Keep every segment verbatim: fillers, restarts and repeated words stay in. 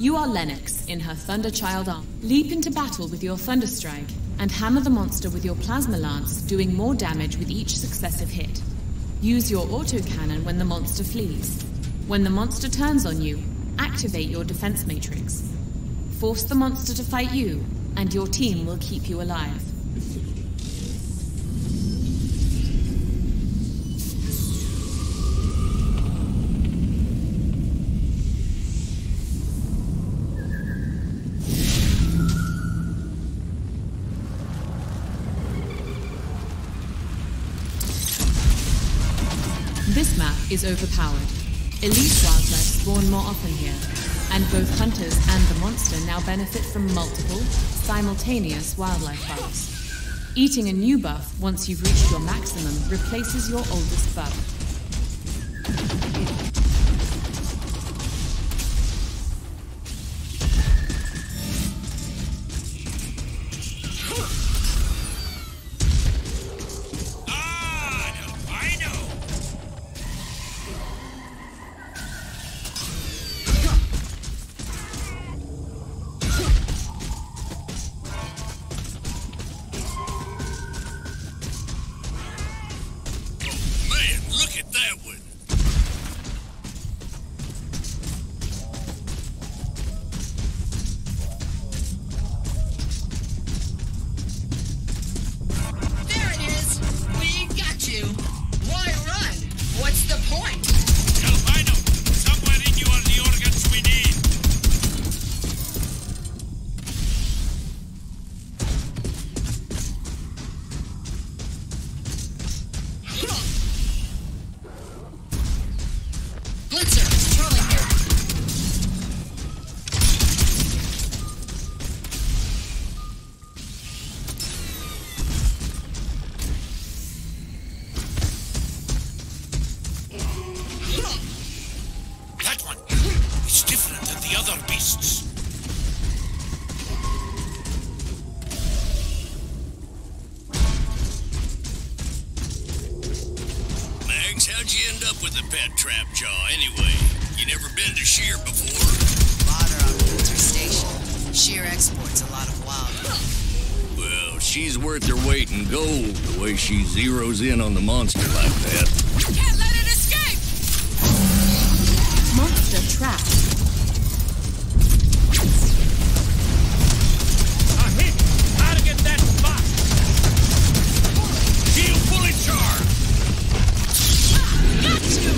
You are Lennox in her Thunderchild arm. Leap into battle with your Thunderstrike and hammer the monster with your Plasma Lance, doing more damage with each successive hit. Use your autocannon when the monster flees. When the monster turns on you, activate your defense matrix. Force the monster to fight you, and your team will keep you alive. This map is overpowered. Elite wildlife spawn more often here, and both hunters and the monster now benefit from multiple, simultaneous wildlife buffs. Eating a new buff once you've reached your maximum replaces your oldest buff. How'd you end up with a pet trap jaw anyway? You never been to Shear before? Bought her on Winter Station. Shear exports a lot of wild. Well, she's worth her weight in gold, the way she zeroes in on the monster like that. Can't let it escape! Monster trapped. A hit! Target that spot! Shield fully charged! Got you!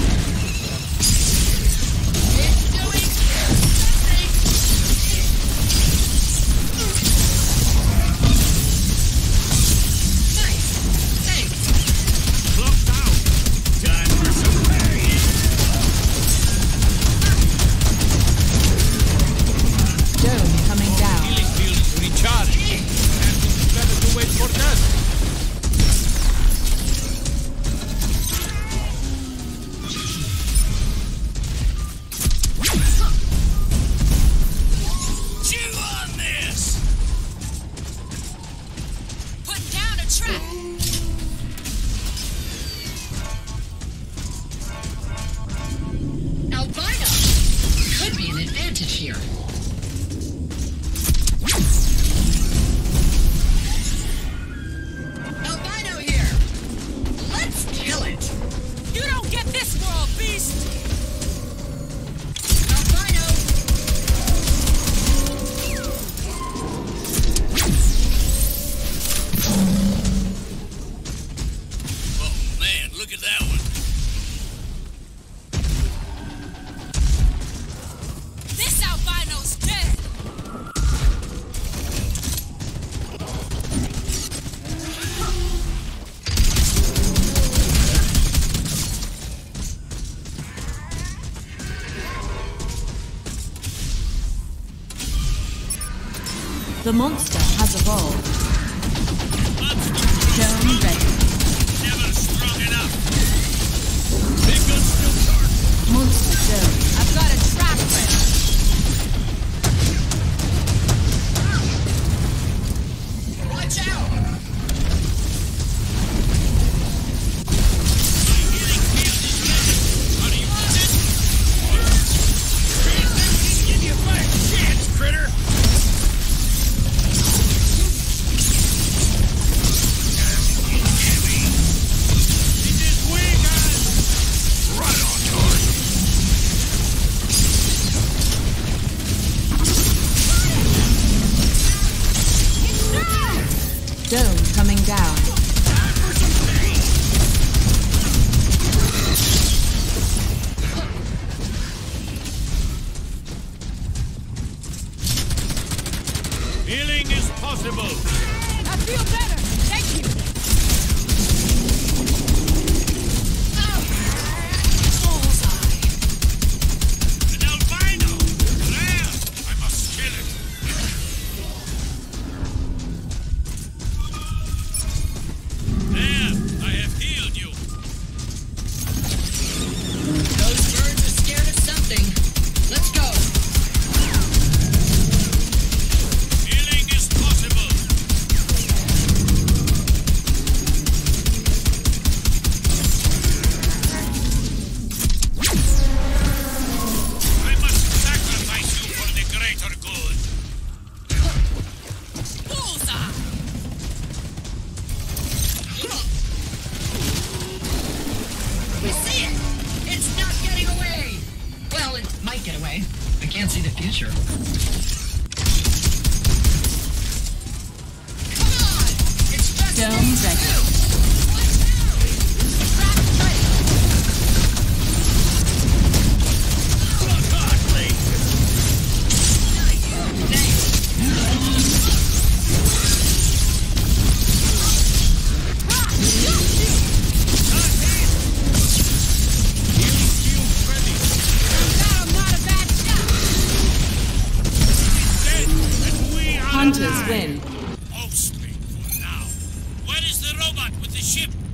It's doing something! Nice! Thanks! Clocked out! Time for some pain! Dome coming down. Healing field is recharged. And it's better to wait for that. The monster has evolved. Dome ready. Never strong enough. Big gun still charged. Monster dome. I've got a trap ready. Watch out! My healing field is ready. How do you want it? Give you back shit! Dome coming down. Healing is possible. I feel better. Thank you. An albino! Rare! I must kill it. There! I have healed you. Those birds are scared of something. Let's go. Healing is possible. I must sacrifice you for the greater good. Bullseye! We see it! It's not getting away! Well, it might get away. I can't see the future. Come on! It's just Dome ready. Hunters win. Mostly for now. Where is the robot with the ship?